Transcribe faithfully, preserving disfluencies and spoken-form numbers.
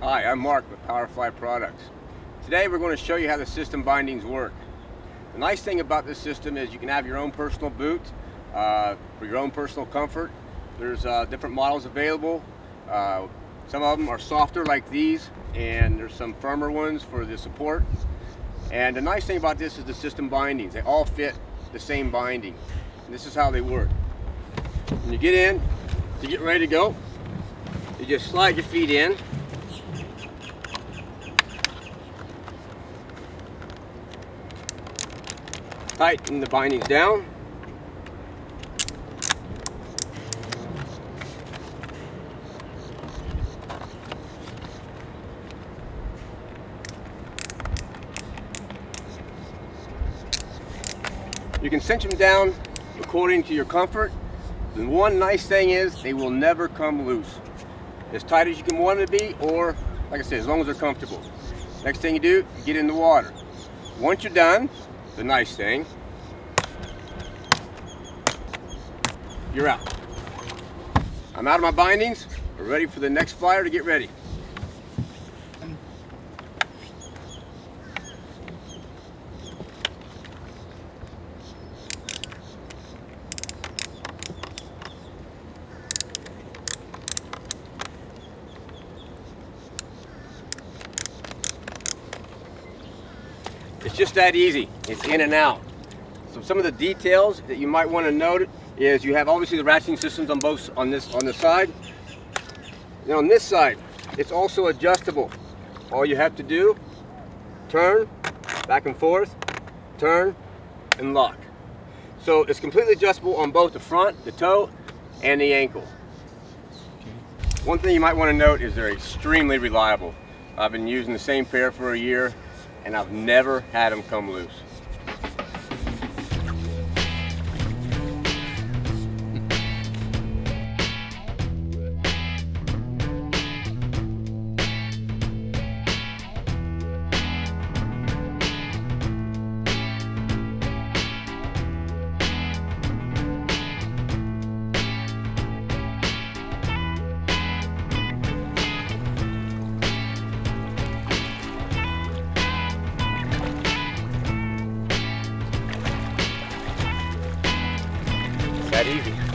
Hi, I'm Mark with PowerFly Products. Today we're going to show you how the system bindings work. The nice thing about this system is you can have your own personal boot uh, for your own personal comfort. There's uh, different models available. Uh, some of them are softer like these, and there's some firmer ones for the support. And the nice thing about this is the system bindings. They all fit the same binding. And this is how they work. When you get in, to get ready to go, you just slide your feet in. Tighten the bindings down. You can cinch them down according to your comfort. And one nice thing is they will never come loose. As tight as you can want them to be, or like I said, as long as they're comfortable. Next thing you do, you get in the water. Once you're done, the nice thing, you're out. I'm out of my bindings. We're ready for the next flyer to get ready. It's just that easy. It's in and out. So some of the details that you might want to note is you have obviously the ratcheting systems on both on this on the side. Now on this side, it's also adjustable. All you have to do, turn back and forth, turn and lock. So it's completely adjustable on both the front, the toe, and the ankle. One thing you might want to note is they're extremely reliable. I've been using the same pair for a year, and I've never had them come loose. That easy.